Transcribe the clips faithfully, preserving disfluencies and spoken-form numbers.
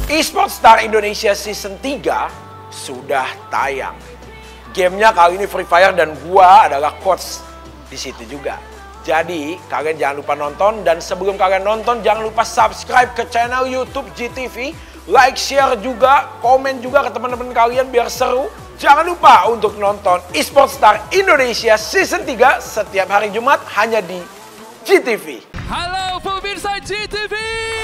Esports Star Indonesia Season tiga sudah tayang. Gamenya kali ini Free Fire dan gua adalah coach di situ juga. Jadi kalian jangan lupa nonton, dan sebelum kalian nonton jangan lupa subscribe ke channel YouTube G T V, like, share juga, komen juga ke teman-teman kalian biar seru. Jangan lupa untuk nonton Esports Star Indonesia Season tiga setiap hari Jumat hanya di G T V. Halo pemirsa G T V.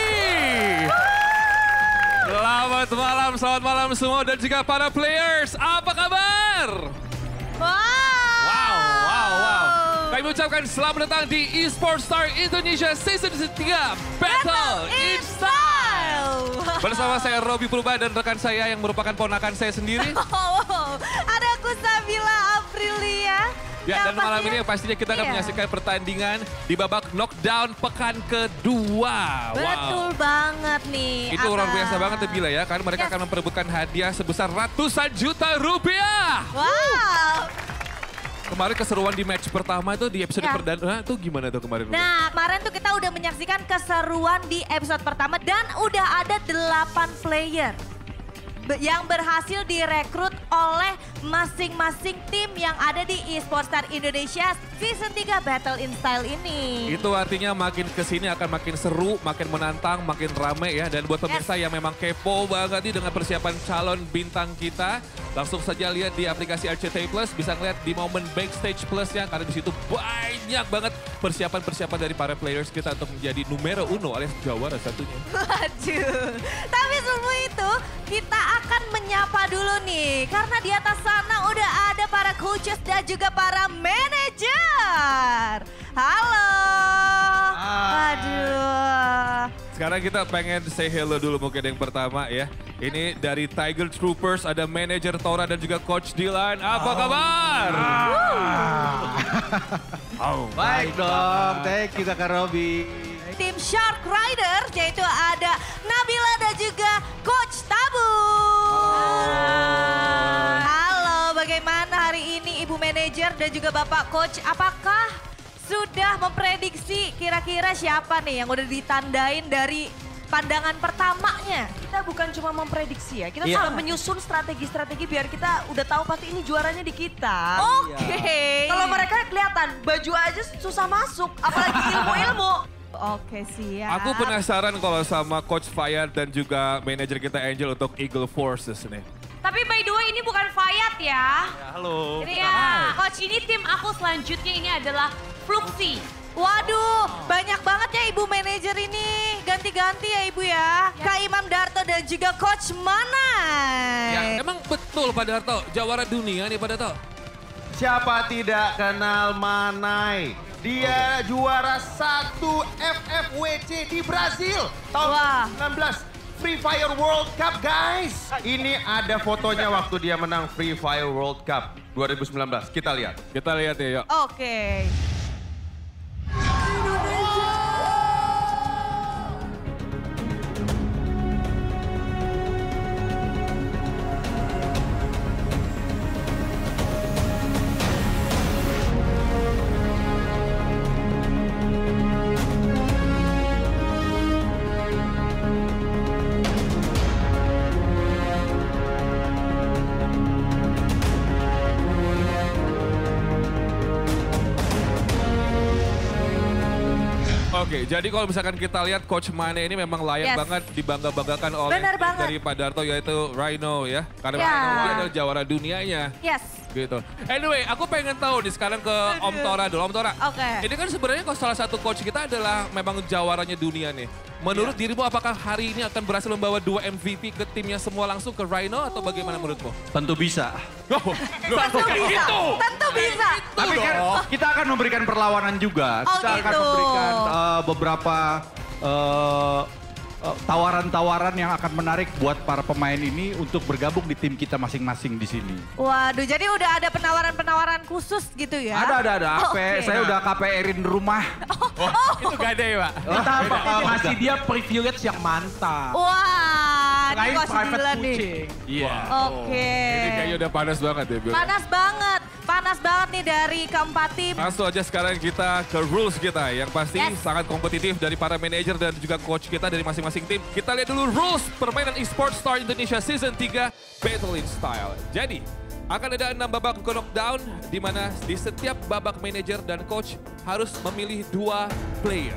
Selamat malam, selamat malam semua dan juga para players. Apa kabar? Wow. Wow, wow, wow. Kami ucapkan selamat datang di Esports Star Indonesia Season tiga Battle in Style. Bersama saya Robby Purba dan rekan saya yang merupakan ponakan saya sendiri. Oh, ada aku Sabila Aprilia. Ya, dan malam ini pastinya kita akan iya. menyaksikan pertandingan di babak knockdown pekan kedua. Betul wow. banget nih. Itu luar Aka. biasa banget ya Bila ya, karena mereka Yes. akan memperebutkan hadiah sebesar ratusan juta rupiah. Wow. Kemarin keseruan di match pertama itu di episode Ya. perdana itu gimana tuh kemarin? Nah, kemarin tuh kita udah menyaksikan keseruan di episode pertama dan udah ada delapan player be- yang berhasil direkrut oleh masing-masing tim yang ada di Esports Star Indonesia Season tiga Battle in Style ini. Itu artinya makin kesini akan makin seru, makin menantang, makin rame ya. Dan buat pemirsa Yes. yang memang kepo banget nih dengan persiapan calon bintang kita, langsung saja lihat di aplikasi R C T I Plus, bisa ngeliat di momen Backstage Plus ya, karena di situ banyak banget persiapan-persiapan dari para players kita untuk menjadi numero uno alias juara satunya. Waduh, tapi sebelum itu kita akan menyapa dulu nih, karena di atas sana udah ada para coaches dan juga para manajer. Halo. Aduh. Sekarang kita pengen say hello dulu mungkin yang pertama ya. Ini dari Tiger Troopers, ada manajer Tora dan juga Coach Dylan. Apa kabar? Oh, baik dong, thank you Kakak Robby. Tim Shark Rider, yaitu ada Nabila dan juga Coach Tabu. Halo, bagaimana hari ini Ibu Manajer dan juga Bapak Coach? Apakah sudah memprediksi kira-kira siapa nih yang udah ditandain dari pandangan pertamanya? Kita bukan cuma memprediksi ya, kita Iya. sudah menyusun strategi-strategi biar kita udah tahu pasti ini juaranya di kita. Oke. Kalau mereka kelihatan baju aja susah masuk, apalagi ilmu-ilmu. Oke, siap. Aku penasaran kalau sama Coach Fayad dan juga manajer kita Angel untuk Eagle Forces nih. Tapi by the way ini bukan Fayad ya. Halo. Ini ya, coach ini tim aku selanjutnya ini adalah Fluxy. Waduh, banyak banget ya Ibu Manajer ini. Ganti-ganti ya Ibu ya. Kak Imam Darto dan juga Coach Manai. Ya, emang betul Pak Darto, jawara dunia nih Pak Darto. Siapa tidak kenal Manai? Dia juara satu F F W C di Brazil tahun Wah. sembilan belas. Free Fire World Cup guys. Ini ada fotonya waktu dia menang Free Fire World Cup dua ribu sembilan belas. Kita lihat. Kita lihat ya yuk. Oke. Oke, jadi kalau misalkan kita lihat Coach Mane ini memang layak Yes. banget dibangga-banggakan oleh Bener banget. dari Pak Darto yaitu Rhino ya. Karena Ya. Rhino dia adalah jawara dunianya. Yes. Gitu. Anyway, aku pengen tahu nih sekarang ke Om Tora dulu. Om Tora, Oke. ini kan sebenarnya kalau salah satu coach kita adalah memang jawaranya dunia nih. Menurut dirimu apakah hari ini akan berhasil membawa dua M V P ke timnya semua langsung ke Rhino atau bagaimana menurutmu? Tentu bisa. Oh, Tentu bisa. Tentu bisa. Tapi kan kita akan memberikan perlawanan juga. Oh, Kita akan gitu. memberikan uh, beberapa uh, uh, tawaran-tawaran yang akan menarik buat para pemain ini untuk bergabung di tim kita masing-masing di sini. Waduh, jadi udah ada penawaran-penawaran khusus gitu ya? Ada, ada, ada. Oh, A P, oke. saya udah K P R-in rumah. itu gak ada ya Pak? Kita bakal ngasih dia privilege yang mantap. Wah, ini Selain Coach private Dylan nih. kucing. Iya. Oke. Ini kayaknya udah panas banget ya Bill. Panas banget. panas banget nih dari keempat tim. Langsung aja sekarang kita ke rules kita. Yang pasti Yes. sangat kompetitif dari para manajer dan juga coach kita dari masing-masing tim. Kita lihat dulu rules permainan eSports Star Indonesia Season tiga Battle in Style. Jadi, akan ada enam babak knockdown di mana di setiap babak manajer dan coach harus memilih dua player.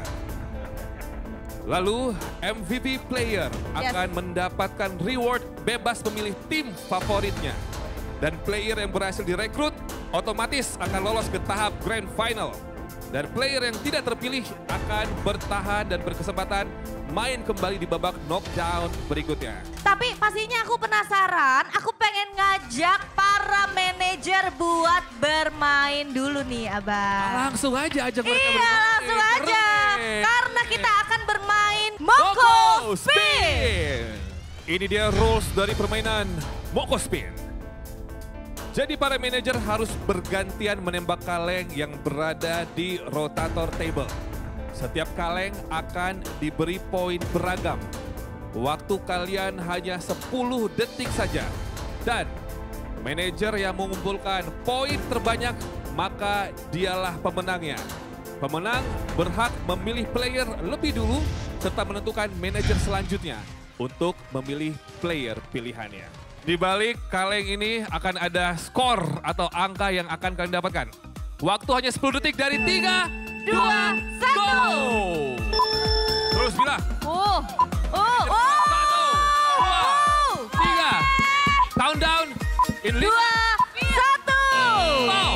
Lalu M V P player Yes. akan mendapatkan reward bebas memilih tim favoritnya. Dan player yang berhasil direkrut otomatis akan lolos ke tahap Grand Final. Dan player yang tidak terpilih akan bertahan dan berkesempatan main kembali di babak knockdown berikutnya. Tapi pastinya aku penasaran, aku pengen ngajak para manajer buat bermain dulu nih Abang. Langsung aja ajak mereka Iya bermain. langsung aja, Keren. karena kita akan bermain Moko Spin. Ini dia rules dari permainan Moko Spin. Jadi para manajer harus bergantian menembak kaleng yang berada di rotator table. Setiap kaleng akan diberi poin beragam. Waktu kalian hanya sepuluh detik saja. Dan manajer yang mengumpulkan poin terbanyak, maka dialah pemenangnya. Pemenang berhak memilih player lebih dulu serta menentukan manajer selanjutnya untuk memilih player pilihannya. Di balik kaleng ini akan ada skor atau angka yang akan kalian dapatkan. Waktu hanya sepuluh detik dari tiga, dua, satu. go! Terus bilang. Oh, oh, oh. Satu, dua, tiga. Countdown in lima. Dua, satu. Stop.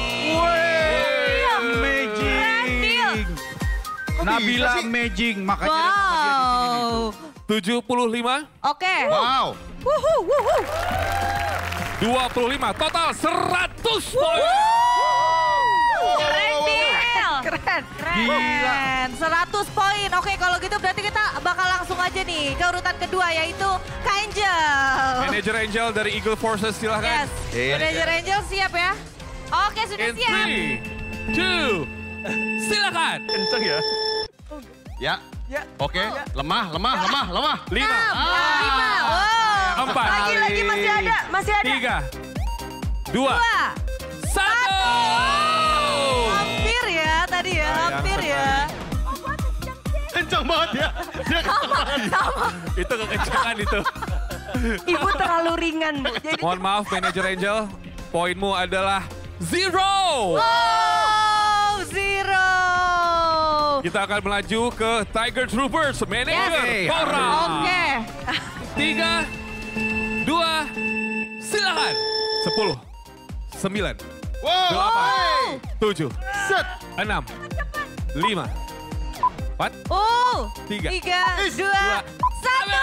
Amazing. Nabila amazing, makanya dia sama dia di sini nih. Wow. tujuh puluh lima, Oke. Wow. Wuhu, wuhu. dua puluh lima, total seratus poin. Keren, Bil. Keren. Keren. seratus poin. Oke, kalau gitu berarti kita bakal langsung aja nih ke urutan kedua yaitu Kak Angel. Manager Angel dari Eagle Forces silahkan. Yes. Iya, Manager Angel siap ya? Oke, sudah In siap. three, two, silakan. Kenceng ya. Ya. Ya. Oke. Lemah, lemah, lemah, lemah. Lima, Enam, lima. Wow. empat, Lagi, lagi masih ada, masih ada. tiga, dua, Dua. satu. Hampir ya tadi ya, hampir ya. Kenceng banget ya. Dia Itu kekencangan itu. Ibu terlalu ringan, Bu. Jadi Mohon maaf Manager Angel, poinmu adalah zero. Oh, zero. Kita akan melaju ke Tiger Troopers, Manager Yes. Tora. Oke. Tiga, dua, silakan. Sepuluh, sembilan, Wow. delapan, tujuh, Set. enam, lima, empat, Oh, Tiga. tiga, Is. dua, Dua. satu.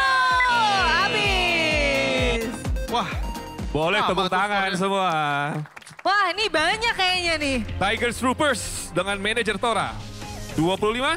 Habis. Wah. boleh Ah, tepuk bagus, tangan boleh. semua. Wah, ini banyak kayaknya nih. Tiger Troopers dengan Manager Tora. dua puluh lima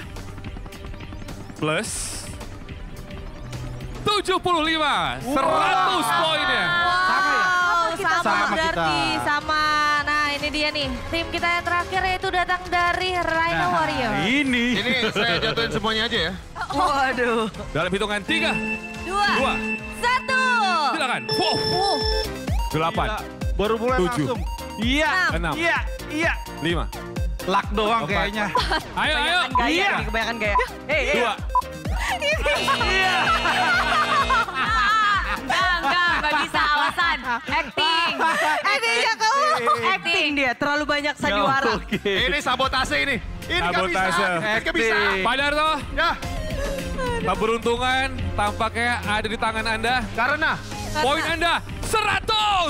plus tujuh puluh lima. seratus poinnya. Wow, sama, Sama berarti kita. sama. Nah, ini dia nih. Tim kita yang terakhir yaitu datang dari Rhino Nah, Warrior. ini. Ini saya jatuhin semuanya aja ya. waduh. Dalam hitungan tiga, Dua, dua, satu. silakan. Wow. Uh, Delapan, Baru mulai Tujuh. langsung. Iya, enam, iya, iya. lima, Luck doang Empat. kayaknya. ayo, ayo. Kebanyakan gaya, Iya. nih, kebanyakan gaya. Eh, eh. Dua, Enggak, enggak, enggak bisa alasan. Acting. ini ya kamu. Acting dia, terlalu banyak sandiwara. Oke. Ini sabotase ini. Ini nggak bisa. Sabotase. Ini nggak bisa. Pak Darto, Ya. keberuntungan tampaknya ada di tangan Anda. Karena. Poin Anda seratus.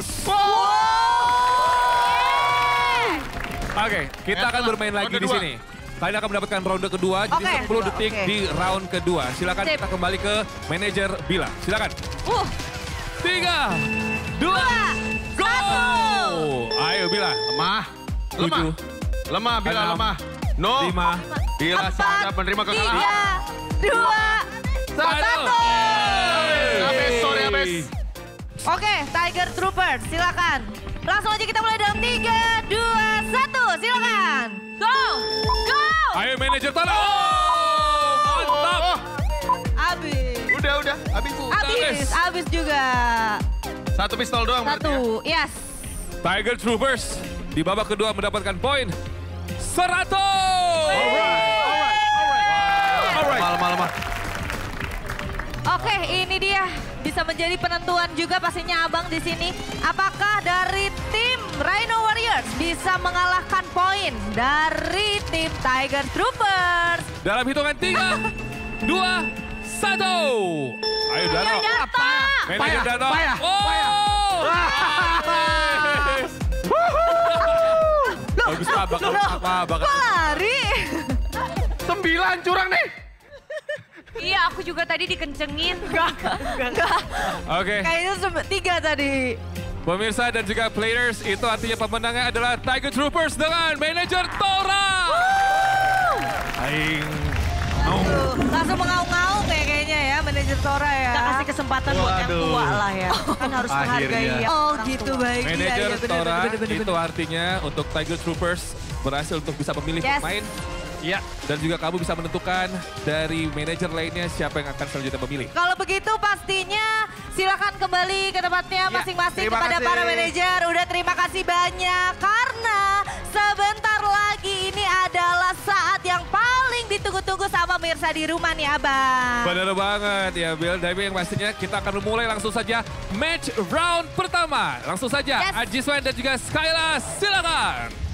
Oke, kita akan Enak. bermain lagi Ronde di dua. sini. Kalian akan mendapatkan ronde kedua, jadi Oke. sepuluh detik Oke. di round kedua. Silakan Sip. kita kembali ke manajer Bila. Silakan. Uh, Tiga, dua, go! Ayo Bila. Lemah. Lemah. Tujuh, Lemah. Bila Enam. lemah. No. lima, Bila sangat menerima kekalahan. tiga, dua, satu. Habis, sorry habis. Oke, Tiger Troopers, silakan. Langsung aja kita mulai dalam tiga, dua, satu, silakan. Go! Go! Ayo manajer Tala. Oh, mantap. Oh, Abis. udah, udah. Habis. Abis, abis juga. Satu pistol doang berarti ya. Satu, yes. Tiger Troopers di babak kedua mendapatkan poin seratus. Malam-malam. Oke, ini dia bisa menjadi penentuan juga pastinya Abang di sini. Apakah dari tim Rhino Warriors bisa mengalahkan poin dari tim Tiger Troopers? Dalam hitungan tiga, dua, satu. Ayo Dano. Apa? Manajer Dano. payah, Oh! Bagus Pak, bakal apa? Bakal. Kok lari? Sembilan curang nih. Iya, aku juga tadi dikencengin. Oke. Kayaknya sem- tiga tadi. Pemirsa dan juga players, itu artinya pemenangnya adalah Tiger Troopers dengan manajer Tora. Aing. Tuh, langsung mengaung-ngaung kayak kayaknya ya manajer Tora ya. Kita kasih kesempatan buat yang Waduh. tua lah ya. Kan harus Akhirnya. menghargai yang Oh orang gitu tua. baik. Iya, Manajer iya, bener, Tora bener, bener, itu bener. artinya untuk Tiger Troopers berhasil untuk bisa memilih Yes. pemain. Iya. Dan juga kamu bisa menentukan dari manajer lainnya siapa yang akan selanjutnya memilih. Kalau begitu pastinya silakan kembali ke tempatnya masing-masing terima kepada kasih. para manajer. Udah terima kasih banyak karena sebentar lagi ini adalah saat yang paling ditunggu-tunggu sama Mirsa di rumah nih Abang. Benar banget ya Bill. Tapi yang pastinya kita akan memulai langsung saja match round pertama. Langsung saja Yes. Ajiswan dan juga Skyla silakan.